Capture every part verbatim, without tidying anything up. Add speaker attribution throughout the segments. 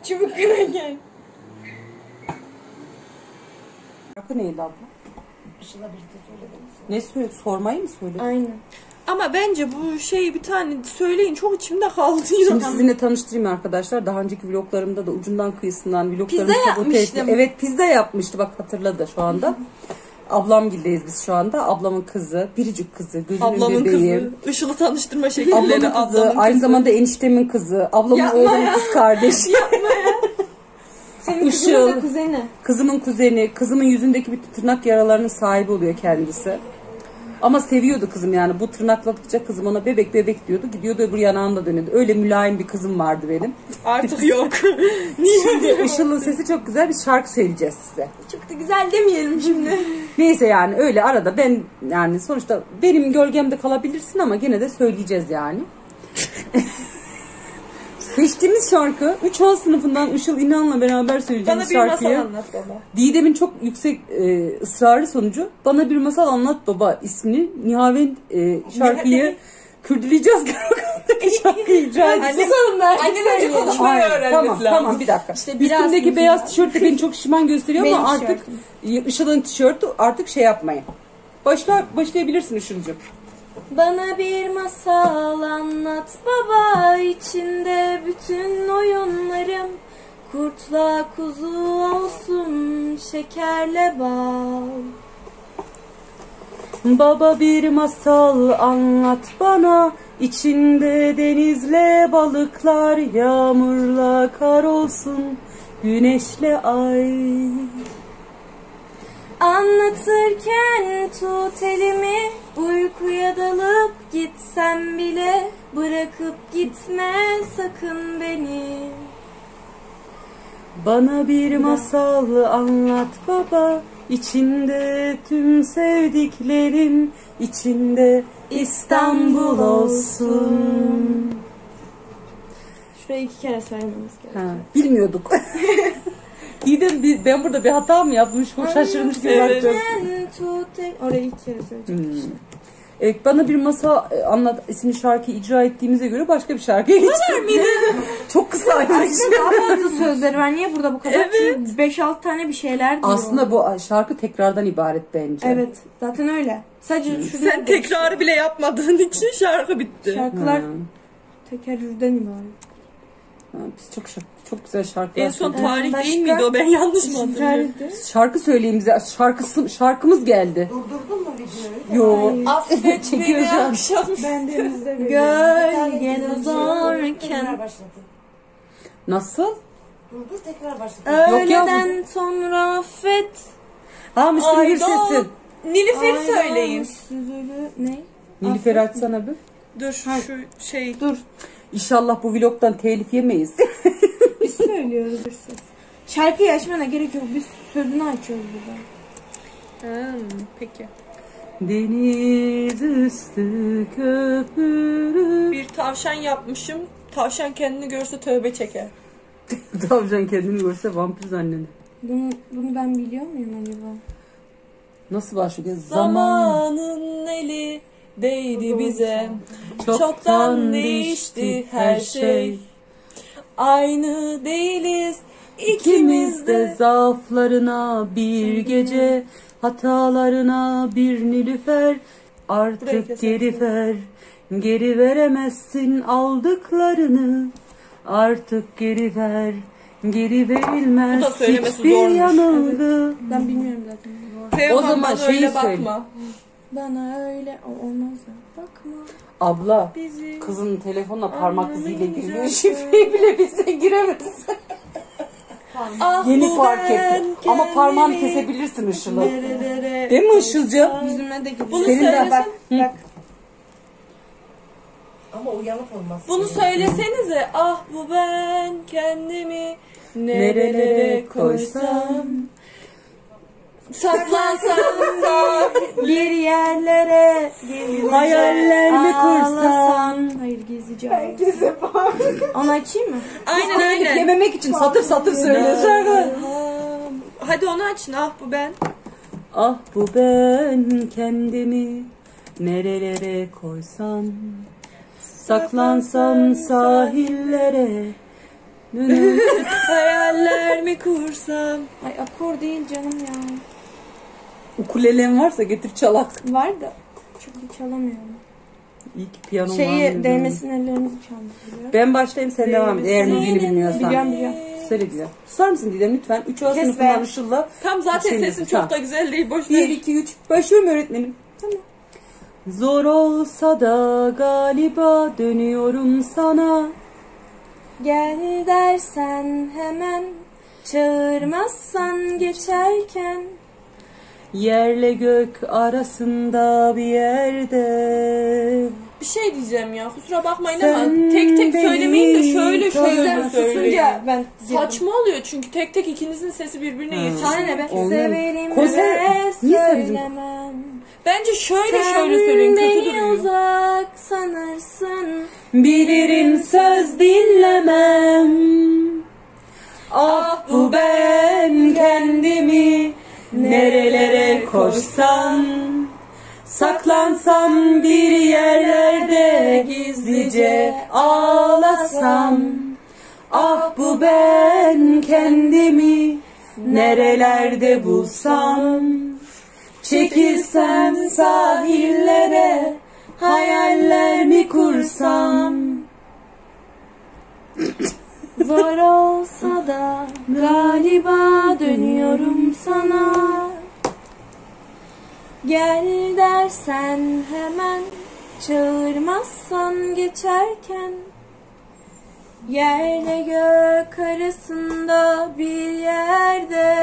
Speaker 1: Çubuk kraker.
Speaker 2: Şarkı neydi abla?
Speaker 3: Işıl'a birlikte söylediniz.
Speaker 2: Ne söyle? Sormayı mı söyledin?
Speaker 1: Aynen.
Speaker 4: Ama bence bu şeyi bir tane söyleyin, çok içimde kaldı.
Speaker 2: Şimdi sizinle tanıştırayım arkadaşlar. Daha önceki vloglarımda da ucundan kıyısından vloglarımı
Speaker 4: Pizza
Speaker 2: sabote etti.
Speaker 4: yapmıştım.
Speaker 2: Evet, pizza yapmıştı. Bak hatırladı şu anda. Ablamgildeyiz biz şu anda. Ablamın kızı, biricik kızı, gözünün
Speaker 4: Ablamın
Speaker 2: bebeği.
Speaker 4: kızı, Işıl'ı tanıştırma şekilleri.
Speaker 2: Ablamın kızı,
Speaker 4: ablamın
Speaker 2: aynı
Speaker 4: kızı.
Speaker 2: zamanda eniştemin kızı, ablamın
Speaker 4: Yapma
Speaker 2: oğlunun
Speaker 4: ya.
Speaker 2: kız kardeşi.
Speaker 1: Senin
Speaker 2: Işıl.
Speaker 1: kızının da kuzeni.
Speaker 2: Kızımın kuzeni, kızımın yüzündeki bir tırnak yaralarının sahibi oluyor kendisi. Ama seviyordu kızım yani. Bu tırnakladıkça kızım ona bebek bebek diyordu. Gidiyordu öbür yanağında dönüyordu. Öyle mülayim bir kızım vardı benim.
Speaker 4: Artık yok.
Speaker 2: Şimdi Işıl'ın sesi çok güzel. Bir şarkı söyleyeceğiz size.
Speaker 1: Çok da güzel demeyelim şimdi.
Speaker 2: Neyse yani öyle arada ben yani sonuçta benim gölgemde kalabilirsin ama gene de söyleyeceğiz yani. Seçtiğimiz şarkı üç A sınıfından Işıl İnan'la beraber söyleyeceğimiz
Speaker 4: Bana bir
Speaker 2: şarkıyı.
Speaker 4: masal anlat baba.
Speaker 2: Didem'in çok yüksek e, ısrarı sonucu Bana Bir Masal Anlat Baba ismini Nihavent e, şarkıyı kürdüleyeceğiz. Şarkıyı icra edeceğiz.
Speaker 1: Susalım ben.
Speaker 4: Annem önce konuşmayı
Speaker 2: Aynen,
Speaker 4: öğrenmesi
Speaker 2: tamam,
Speaker 4: lazım.
Speaker 2: Tamam bir dakika.
Speaker 1: İşte biraz
Speaker 2: Üstümdeki
Speaker 1: sınıfında.
Speaker 2: beyaz tişört de beni çok şişman gösteriyor
Speaker 1: Benim
Speaker 2: ama artık Işıl'ın tişörtü artık şey yapmayın. Başla, başlayabilirsin Işıl'cığım.
Speaker 1: Bana bir masal anlat baba, içinde bütün oyunlarım. Kurtla kuzu olsun, şekerle bal.
Speaker 2: Baba bir masal anlat bana, içinde denizle balıklar, yağmurla kar olsun, güneşle ay.
Speaker 1: Anlatırken tut elimi, uykuya dalıp gitsem bile bırakıp gitme sakın beni.
Speaker 2: Bana bir masal anlat baba, içinde tüm sevdiklerim, içinde İstanbul olsun.
Speaker 1: Şurayı iki kere söylememiz gerekiyor.
Speaker 2: Ha, bilmiyorduk. Didem bir- ben burada bir hata mı yapmış? Bu şaşırmış gibi
Speaker 4: Evet.
Speaker 2: baktım.
Speaker 1: Ben tut el... Orayı iki kere söyleyeceğim.
Speaker 2: Hmm. Evet, Bana Bir Masal e, Anlat isimli şarkıyı icra ettiğimize göre başka bir şarkıya geçelim. Çok kısaymış.
Speaker 1: Daha fazla sözleri var. Niye burada bu kadar?
Speaker 4: Evet.
Speaker 1: beş altı tane bir şeyler diyor.
Speaker 2: Aslında bu şarkı tekrardan ibaret bence.
Speaker 1: Evet. Zaten öyle. Sadece şurada
Speaker 4: Sen tekrarı bile yapmadığın için şarkı bitti.
Speaker 1: şarkılar
Speaker 2: Hmm.
Speaker 1: tekerrürden ibaret.
Speaker 2: Ha, biz çok şarkı, çok güzel şarkılar
Speaker 4: En son
Speaker 2: söyledik.
Speaker 4: tarih
Speaker 1: Başka?
Speaker 4: değil miydi o? Ben yanlış mı hatırlıyorum?
Speaker 1: Tarihte.
Speaker 2: Şarkı söyleyeyim bize. Şarkısı, şarkımız geldi.
Speaker 3: Durdurdun mu videoyu?
Speaker 2: Yo.
Speaker 4: Affet
Speaker 2: Çekiyor
Speaker 4: beni
Speaker 2: şu an.
Speaker 4: akşam.
Speaker 1: Ben denizde
Speaker 3: Gölgen
Speaker 1: Gölgen uzarken
Speaker 3: Tekrar başlatın.
Speaker 2: Nasıl?
Speaker 3: Durdur tekrar başlatın.
Speaker 2: Yok ya,
Speaker 1: öğleden sonra affet.
Speaker 2: Ha Müslüm
Speaker 4: Ay,
Speaker 2: Gürses'in.
Speaker 4: Nilüfer'i
Speaker 1: Aydan
Speaker 4: söyleyin.
Speaker 1: süzülü ne?
Speaker 2: Nilüfer açsana bir.
Speaker 4: Dur şu şey.
Speaker 1: Dur.
Speaker 2: İnşallah bu vlogdan telif yemeyiz.
Speaker 1: Biz söylüyoruz. Şarkıyı açmana gerek yok. Biz sözünü açıyoruz burada.
Speaker 4: Hmm, peki.
Speaker 2: Deniz üstü köpürür.
Speaker 4: Bir tavşan yapmışım. Tavşan kendini görse tövbe çeker.
Speaker 2: Tavşan kendini görse vampir zanneder.
Speaker 1: Bunu, bunu ben biliyor muyum acaba?
Speaker 2: Nasıl başlıyor? Zaman
Speaker 4: Zamanın eli değdi bize.
Speaker 2: çoktan,
Speaker 4: Çoktan değişti her şey. Aynı değiliz
Speaker 2: İkimiz de
Speaker 4: ikimiz de.
Speaker 2: zaaflarına bir gece, hatalarına bir nilüfer.
Speaker 4: Burayı
Speaker 2: Artık
Speaker 4: kesersin.
Speaker 2: geri ver, geri veremezsin aldıklarını. Artık geri ver, geri verilmez
Speaker 4: Bu da söylemesi
Speaker 2: hiçbir
Speaker 4: zormuş.
Speaker 2: yanılgı.
Speaker 1: Ben bilmiyorum zaten.
Speaker 4: Teoman
Speaker 2: O zaman
Speaker 4: bana
Speaker 2: şeyi
Speaker 4: öyle
Speaker 2: söyle.
Speaker 4: bakma.
Speaker 1: Bana öyle o- olmaz ya. Bakma
Speaker 2: Abla,
Speaker 1: bizi.
Speaker 2: kızın telefonla parmak iziyle
Speaker 1: Anlamayınca
Speaker 2: giriyor.
Speaker 1: sen-
Speaker 2: Şifreyi bile bilse giremez.
Speaker 4: Ah,
Speaker 2: Yeni
Speaker 4: bu
Speaker 2: fark
Speaker 4: ben
Speaker 2: ettim. Ama parmağını
Speaker 4: kendimi
Speaker 2: kesebilirsin Işıl'ı.
Speaker 4: nerelere
Speaker 2: Değil mi Işıl'cığım?
Speaker 1: Yüzüme de gidiyor.
Speaker 4: Bunu
Speaker 2: Senin de
Speaker 4: söylesen.
Speaker 2: bak. Hı.
Speaker 1: Bak.
Speaker 3: Ama uyanık olmaz.
Speaker 4: Bunu söylesenize. Ah bu ben kendimi nerelere
Speaker 2: Nerelere
Speaker 4: koysam.
Speaker 2: koysam.
Speaker 4: Saklansam
Speaker 1: Bir yerlere gizlice
Speaker 2: Hayallerimi
Speaker 1: ağlasam.
Speaker 2: kursam.
Speaker 1: Hayır gizlice ağlasam. Onu açayım mı?
Speaker 4: Aynen
Speaker 2: Telif
Speaker 4: aynen.
Speaker 2: yememek için satır satır söylüyor şarkı.
Speaker 4: Hadi onu açın. Ah bu ben.
Speaker 2: Ah bu ben kendimi nerelere koysam. Saklansam sahillere.
Speaker 4: Hayaller mi kursam?
Speaker 1: Ay akor değil canım ya.
Speaker 2: Ukulelen varsa getir çalak.
Speaker 1: Var da çok iyi çalamıyorum.
Speaker 2: İyi ki piyano var.
Speaker 1: Şeyi değmesin ellerimizi çalmak.
Speaker 2: Ben başlayayım sen devam et. Eğer müziğini bilmiyorsan.
Speaker 1: Biliyorum biliyorum.
Speaker 2: Söyle güzel. Susar mısın Didem lütfen? üç A
Speaker 1: Kes
Speaker 2: sınıfından
Speaker 1: be.
Speaker 2: Işıl'la.
Speaker 4: Tam zaten
Speaker 2: Şey
Speaker 4: sesim
Speaker 2: mi?
Speaker 4: çok
Speaker 2: Tamam.
Speaker 4: da güzel değil. Boş
Speaker 2: bir,
Speaker 4: ver.
Speaker 2: iki, üç. Başlıyorum öğretmenim.
Speaker 1: Tamam.
Speaker 2: Zor olsa da galiba dönüyorum sana.
Speaker 1: Gel dersen hemen, çağırmazsan geçerken.
Speaker 2: Yerle gök arasında bir yerde.
Speaker 4: Bir şey diyeceğim ya. Kusura bakmayın
Speaker 2: Sen
Speaker 4: ama tek tek söylemeyin de şöyle
Speaker 2: beni
Speaker 4: şöyle
Speaker 1: Sen
Speaker 4: söyleyin.
Speaker 1: susunca ben
Speaker 4: Saçma oluyor çünkü tek tek ikinizin sesi birbirine yetişiyor.
Speaker 1: Sana ne be?
Speaker 2: Olmuyor.
Speaker 1: Severim
Speaker 2: Konser-
Speaker 1: ve
Speaker 2: Niye söyledin?
Speaker 1: söylemem.
Speaker 4: Bence şöyle
Speaker 1: Sen
Speaker 4: şöyle söyleyin. Kötü
Speaker 1: beni
Speaker 4: duruyor.
Speaker 1: uzak sanırsın.
Speaker 2: Bilirim söz dinlemem. Ah bu ben kendimi nerelere koşsam. Saklansam bir yerlerde gizlice ağlasam. Ah bu ben kendimi nerelerde bulsam. Çekilsem sahillere hayaller mi kursam.
Speaker 1: Zor olsa da galiba dönüyorum sana. Gel dersen hemen, çağırmazsan geçerken. Yerle gök arasında bir yerde.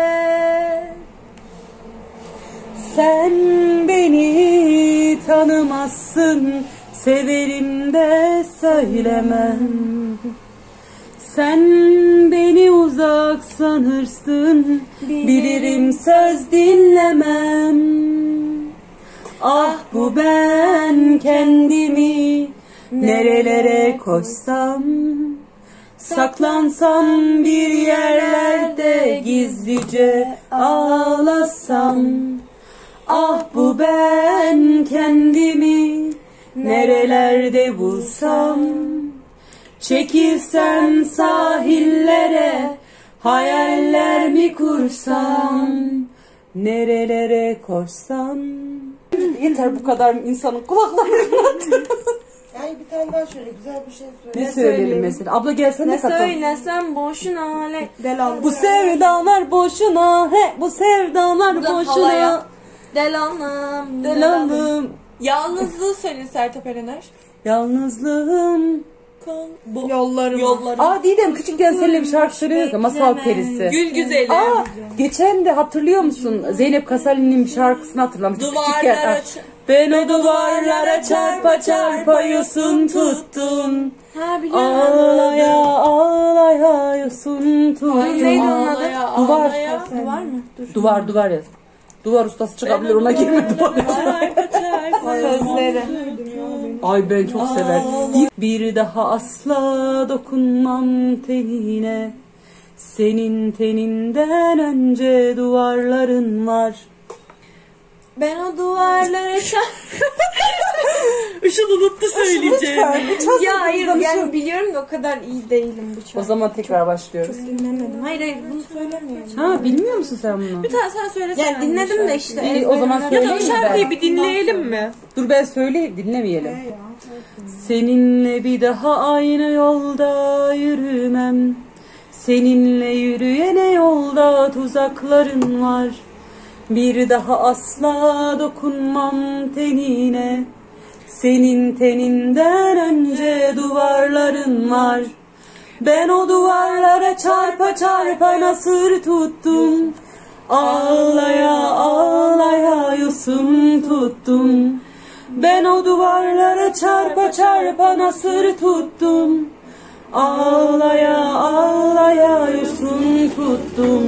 Speaker 2: Sen beni tanımazsın, severim de söylemem. Sen beni uzak sanırsın, bilirim söz dinlemem. Ah bu ben kendimi nerelere koşsam. Saklansam bir yerlerde gizlice ağlasam. Ah bu ben kendimi nerelerde bulsam. Çekilsem sahillere hayaller mi kursam. Nerelere koşsam. Yeter bu kadar insanın kulaklarına.
Speaker 3: Yani bir tane daha şöyle güzel bir şey söyle.
Speaker 2: Ne söyleyelim mesela? Abla gelsene
Speaker 1: Ne
Speaker 2: kapat.
Speaker 1: söylesem boşuna le delan.
Speaker 2: Bu sevdalar boşuna, he bu sevdalar
Speaker 1: Bu da
Speaker 2: boşuna.
Speaker 1: halaya. Delanım.
Speaker 2: Delalım.
Speaker 4: Yalnızlığı söyleyin Sertab Erener.
Speaker 2: Yalnızlığım.
Speaker 4: Kal bu
Speaker 1: Yollarım.
Speaker 4: yolları.
Speaker 2: Aa Didem küçükken seninle bir şarkı söylüyoruz ya, Masal Perisi.
Speaker 4: Gül güzeli.
Speaker 2: Aa geçen de hatırlıyor musun? Zeynep Kasali'nin bir şarkısını hatırlamıştık
Speaker 4: Duvarlara
Speaker 2: küçükken.
Speaker 4: ç-
Speaker 2: Ben o duvarlara çarpa çarpa yosun tuttum.
Speaker 1: Ha biliyorum.
Speaker 2: Ağlaya ağlaya yosun tuttum.
Speaker 1: Neydi onun adı?
Speaker 4: Ağlaya,
Speaker 2: Duvar.
Speaker 4: ağlaya.
Speaker 1: Var mı? Dur.
Speaker 2: Duvar duvar yaz. Duvar ustası çıkabilir ona girme duvar.
Speaker 1: Sözleri.
Speaker 2: Ay ben çok sever. Bir daha asla dokunmam tenine. Senin teninden önce duvarların var.
Speaker 1: Ben o duvarlara
Speaker 4: Işıl unuttu söyleyeceğimi.
Speaker 1: Ya hayır yani biliyorum da o kadar iyi değilim bu
Speaker 2: O
Speaker 1: şarkı.
Speaker 2: zaman tekrar başlıyoruz.
Speaker 1: Çok dinlemedim. Hayır hayır bunu söylemiyorum.
Speaker 2: Ha bilmiyor musun sen bunu?
Speaker 4: Bir tane sen söylesene.
Speaker 1: Yani dinledim de işte.
Speaker 2: İyi, o zaman
Speaker 1: ezberimden-
Speaker 4: Ya da o
Speaker 2: söyleyeyim mi
Speaker 4: şarkıyı
Speaker 2: ben?
Speaker 4: bir dinleyelim mi?
Speaker 2: Dur ben söyleyeyim dinlemeyelim. Seninle bir daha aynı yolda yürümem. Seninle yürüyene yolda tuzakların var. Bir daha asla dokunmam tenine. Senin teninden önce duvarların var. Ben o duvarlara çarpa çarpa nasır tuttum. Ağlaya ağlaya yosun tuttum. Ben o duvarlara çarpa çarpa nasır tuttum. Ağlaya ağlaya yosun tuttum.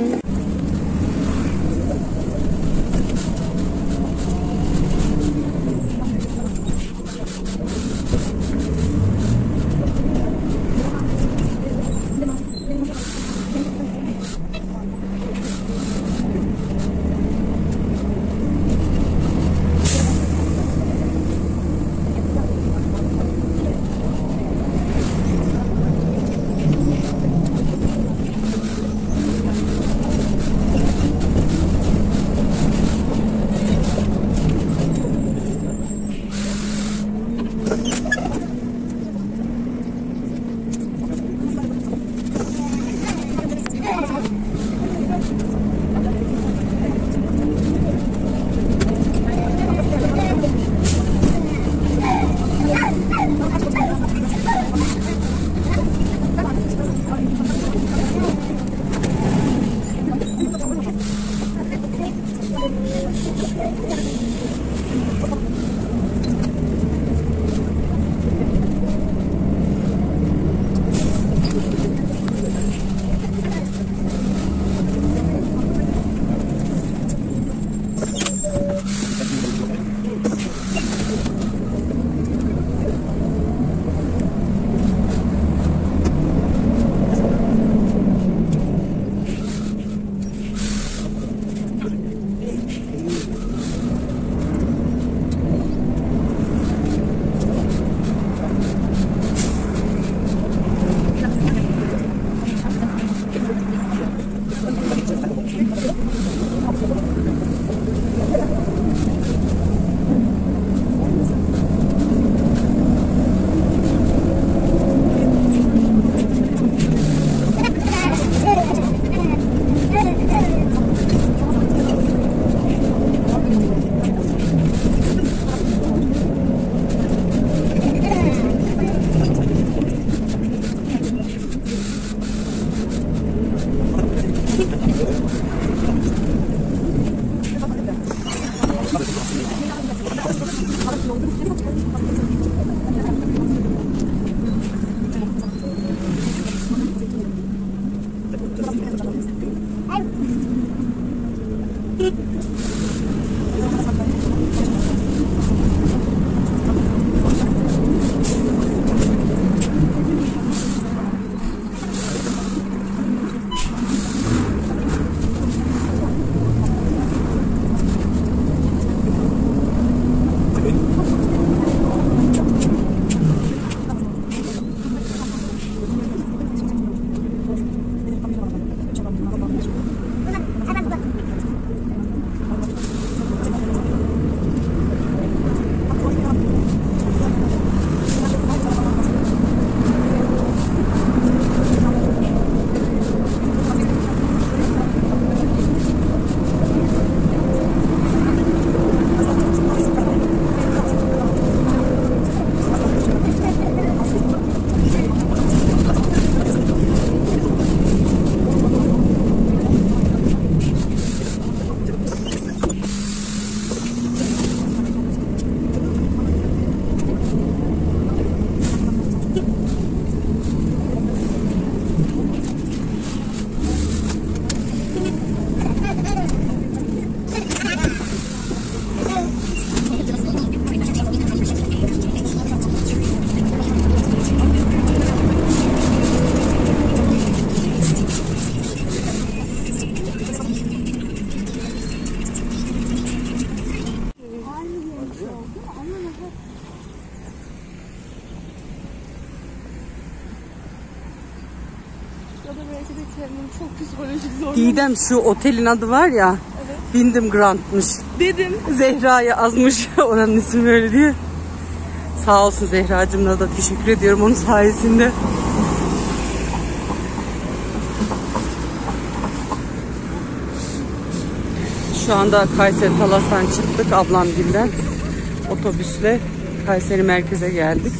Speaker 1: Çok psikolojik zor.
Speaker 2: Didem şu otelin adı var ya. Evet. Wyndham Grand'mış.
Speaker 1: Dedim.
Speaker 2: Zehra'ya azmış oranın ismi böyle diye. Sağ olsun Zehra'cığımla da teşekkür ediyorum onun sayesinde. Şu anda Kayseri Talas'tan çıktık ablamgilden. Otobüsle Kayseri merkeze geldik.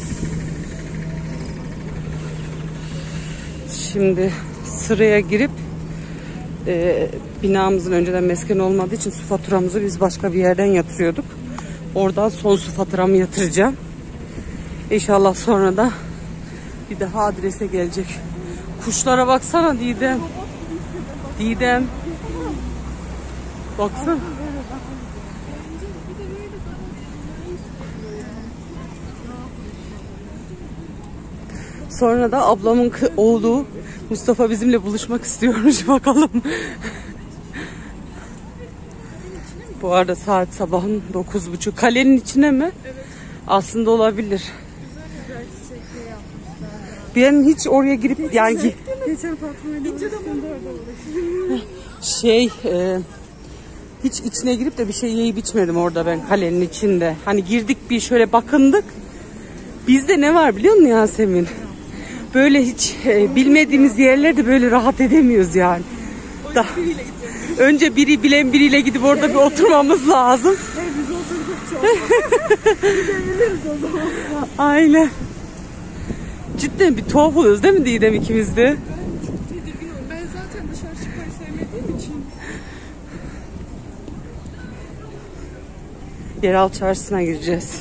Speaker 2: Şimdi sıraya girip e, binamızın önceden mesken olmadığı için su faturamızı biz başka bir yerden yatırıyorduk. Oradan son su faturamı yatıracağım. İnşallah sonra da bir daha adrese gelecek. Kuşlara baksana Didem. Didem. Baksana. Sonra da ablamın oğlu Mustafa bizimle buluşmak istiyormuş, bakalım. Bu arada saat sabahın dokuz buçuk. Kalenin içine mi? Evet. Aslında olabilir. Ben hiç oraya girip yani
Speaker 1: Geçen Fatma'yla
Speaker 2: şey e, hiç içine girip de bir şey yiyip içmedim orada ben kalenin içinde. Hani girdik bir şöyle bakındık. Bizde ne var biliyor musun Yasemin? Böyle hiç e, bilmediğimiz yerlerde böyle rahat edemiyoruz yani. Da, önce biri bilen biriyle gidip orada bir oturmamız lazım.
Speaker 1: biz oturduk çok. Gidebiliriz o zaman.
Speaker 2: Aynen. Cidden bir tuhaf oluyoruz değil mi Didem ikimiz de?
Speaker 1: Ben çok tedirginim. Ben zaten dışarı çıkmayı sevmediğim için.
Speaker 2: Yeraltı çarşısına gireceğiz.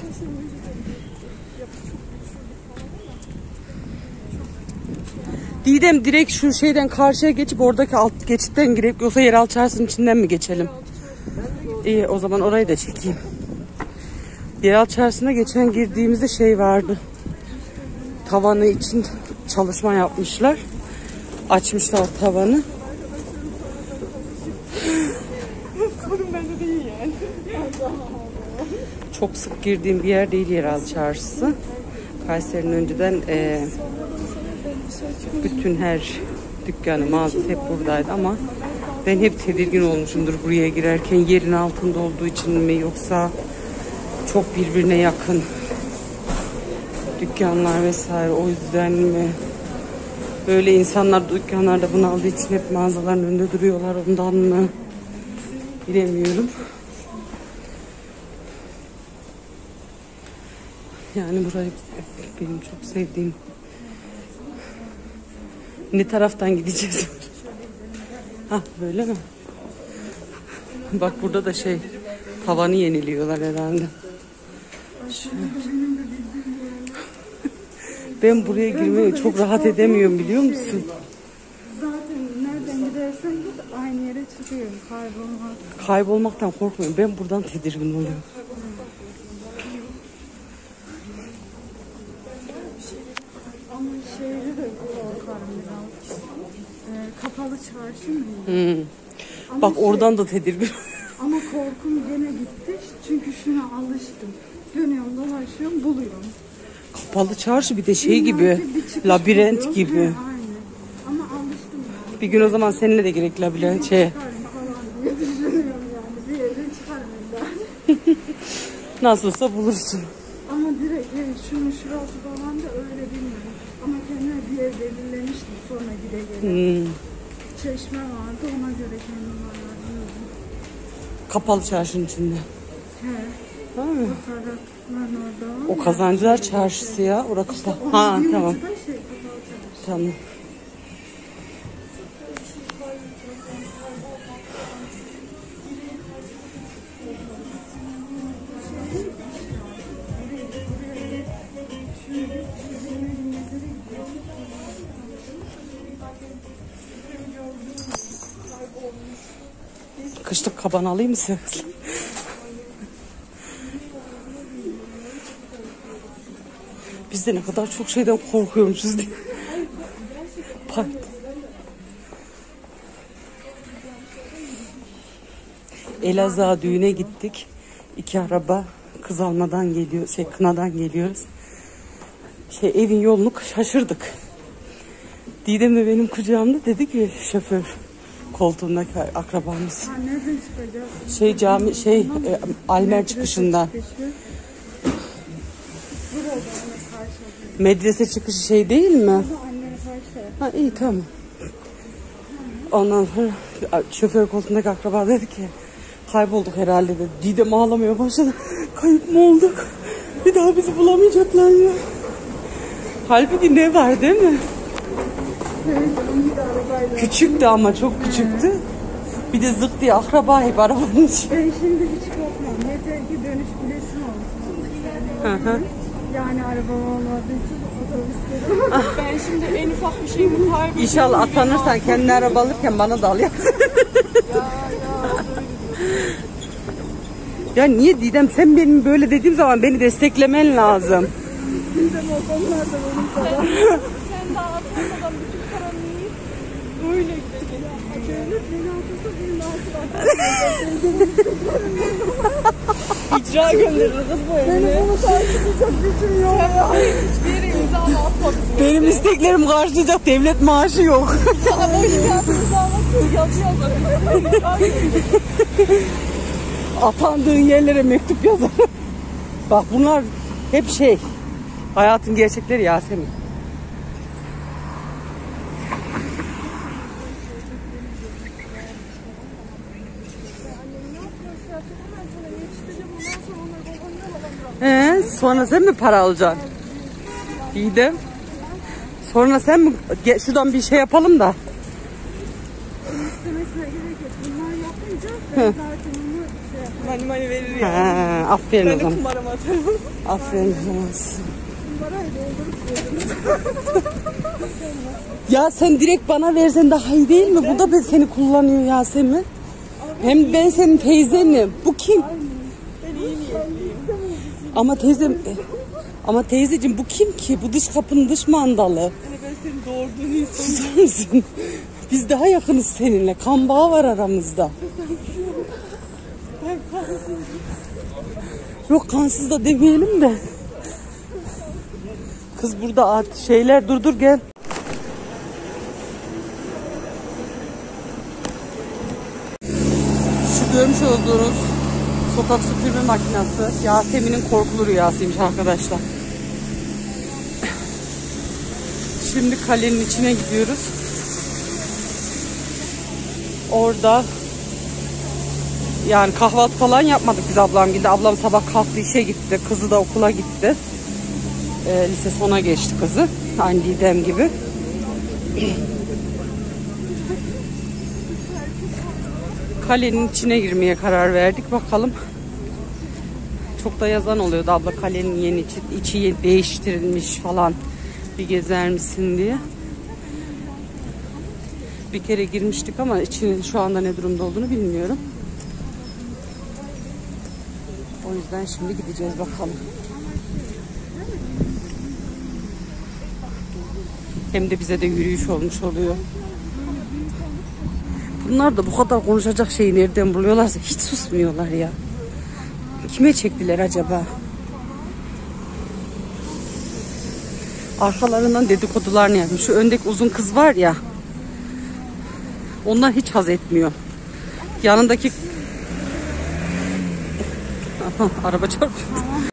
Speaker 2: Didem direkt şu şeyden karşıya geçip oradaki alt geçitten girip yoksa yeraltı çarşısının içinden mi geçelim? İyi, o zaman orayı da çekeyim. Yeraltı çarşısına geçen girdiğimizde şey vardı. Tavanı için çalışma yapmışlar. Açmışlar tavanı.
Speaker 1: Sorun bende değil yani.
Speaker 2: Çok sık girdiğim bir yer değil yeraltı çarşısı. Kayseri'nin önceden e, bütün her dükkanı, mağazası hep buradaydı ama ben hep tedirgin olmuşumdur buraya girerken, yerin altında olduğu için mi yoksa çok birbirine yakın dükkanlar vesaire, o yüzden mi böyle insanlar dükkanlarda bunaldığı için hep mağazaların önünde duruyorlar, ondan mı bilemiyorum. Yani burayı benim çok sevdiğim. Ne taraftan gideceğiz? Hah, böyle mi? Bak burada da şey, tavanı yeniliyorlar herhalde. Ben buraya girmeye çok rahat edemiyorum biliyor musun?
Speaker 1: Zaten nerede
Speaker 5: Nereden gidersen git aynı yere çıkıyorum. Kaybolmaz.
Speaker 2: Kaybolmaktan korkmuyorum. Ben buradan tedirgin oluyorum.
Speaker 5: Ama şehri de korkarım biraz. Ee, kapalı çarşı mı?
Speaker 2: Hmm.
Speaker 5: Ama
Speaker 2: Bak
Speaker 5: şey-
Speaker 2: oradan da tedirgin.
Speaker 5: Ama korkum gene gitti. Çünkü şuna alıştım. Dönüyorum dolaşıyorum buluyorum.
Speaker 2: Kapalı çarşı bir de şey
Speaker 5: İlla
Speaker 2: gibi.
Speaker 5: ki bir çıkış
Speaker 2: Labirent
Speaker 5: buluyorum.
Speaker 2: gibi.
Speaker 5: He, aynen. Ama alıştım yani.
Speaker 2: Bir gün o zaman seninle de gerek labirent şey.
Speaker 5: Çıkarım falan diye düşünüyorum yani. Bir yerden çıkarım illa.
Speaker 2: Nasılsa bulursun.
Speaker 5: Ama direkt evet, şunun şurası falan da öyle bilmiyorum. Ama kendime bir yer belirlemiştim sonra gide gele.
Speaker 2: Hmm.
Speaker 5: Çeşme vardı ona göre kendim ayarlıyordum.
Speaker 2: Kapalı çarşının içinde.
Speaker 5: He.
Speaker 2: Ha mı?
Speaker 5: O sarakların orada.
Speaker 2: O Kazancılar Çarşısı ya. Orada kapalı. Ha
Speaker 5: Bir
Speaker 2: tamam.
Speaker 5: ucu da şey kapalı çarşı.
Speaker 2: Tamam. Kışlık kaban alayım mı size kızım? Biz de ne kadar çok şeyden korkuyormuşuz diye. Pardon. Elazığ'a düğüne gittik. İki araba kız almadan geliyor, şey kınadan geliyoruz. Şey evin yolunu şaşırdık. Didem de benim kucağımda, dedi ki şoför koltuğundaki akrabamız.
Speaker 5: Ha, nereden çıkacağız?
Speaker 2: Şey cami şey e, Almer çıkışından. Medrese çıkışı şey değil mi?
Speaker 5: Annem karşı.
Speaker 2: Ha iyi tamam. Ondan sonra şoför koltuğundaki akraba dedi ki kaybolduk herhalde dedi. Didem ağlamaya başladı. Kayıp mı olduk? Bir daha bizi bulamayacaklar mı? Halbuki ne var değil mi? Küçüktü ama çok küçüktü. Bir de zık diye akraba hep arabanın içi.
Speaker 5: Ben şimdi hiç korkmam. Yeter ki dönüş biletim olsun.
Speaker 2: Hı hı.
Speaker 5: Yani arabam olmadığı için otobüslerim.
Speaker 4: Ben şimdi en ufak bir şeyimi kaybediyorum.
Speaker 2: İnşallah atanırsan kendine araba alırken bana da al ya. Ya niye Didem, sen benim böyle dediğim zaman beni desteklemen lazım.
Speaker 5: Didem o konularda benim kadar.
Speaker 4: Sen daha atmadan bütün paranı yiyip öyle gideceksin.
Speaker 5: Devlet beni atırsa benim altı
Speaker 4: İcra gönderir kız bu evine.
Speaker 5: Benim bunu karşılayacak gücüm yok.
Speaker 4: Hiçbir yere imzanı atmadın.
Speaker 2: Benim isteklerimi karşılayacak devlet maaşı yok.
Speaker 4: Sana boş kağıt imzalatır yazıyor.
Speaker 2: Atandığın yerlere mektup yazar. Bak bunlar hep şey. Hayatın gerçekleri Yasemin. Ee, sonra sen mi para alacaksın? Didem. Sonra sen mi? Gel, şuradan bir şey yapalım da.
Speaker 5: İstemesine gerek yok. Bunlar yapınca ben zaten onu şey yaparım.
Speaker 4: Mani mani verir ya.
Speaker 2: Ha, aferin
Speaker 4: Ben
Speaker 2: o
Speaker 4: de
Speaker 2: zaman.
Speaker 4: kumarımı atarım.
Speaker 2: Aferin o zaman.
Speaker 5: Parayı doldurup
Speaker 2: Ya sen direkt bana versen daha iyi değil mi? Bu da ben seni kullanıyor Yasemin. Hem ben senin teyzenim. Bu kim?
Speaker 4: Ben iyi niyetliyim.
Speaker 2: Ama teyzem... Ama teyzeciğim bu kim ki? Bu dış kapının dış mandalı.
Speaker 4: Hani ben senin doğurduğunu istedim.
Speaker 2: Susar mısın? Biz daha yakınız seninle. Kan bağı var aramızda. Yok kansız da demeyelim de. Kız burada at şeyler, dur dur gel. Şu görmüş olduğunuz sokak süpürme makinesi Yasemin'in korkulu rüyasıymış arkadaşlar. Şimdi kalenin içine gidiyoruz. Orada yani kahvaltı falan yapmadık biz ablam gibi. Ablam sabah kalktı işe gitti. Kızı da okula gitti. E, lise sona geçti kızı. Aynı Didem gibi. Kalenin içine girmeye karar verdik. Bakalım. Çok da yazan oluyordu abla kalenin yeni içi, içi değiştirilmiş falan. Bir gezer misin diye. bir kere girmiştik ama içinin şu anda ne durumda olduğunu bilmiyorum. O yüzden şimdi gideceğiz bakalım. Hem de bize de yürüyüş olmuş oluyor. Bunlar da bu kadar konuşacak şeyi nereden buluyorlarsa hiç susmuyorlar ya. Kime çektiler acaba? Arkalarından dedikodular ne yapmış? Şu öndeki uzun kız var ya. Onlar hiç haz etmiyor. Yanındaki... Aha, araba çarpıyor.